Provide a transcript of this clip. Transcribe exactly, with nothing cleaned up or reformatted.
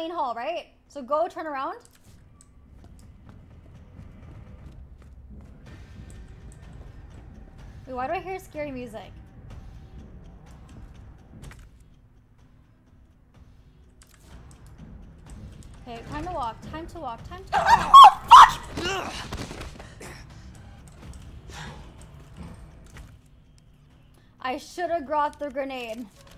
main hall, right? So go turn around. Wait, why do I hear scary music? Okay, time to walk, time to walk, time to walk. Oh, fuck! I should have brought the grenade.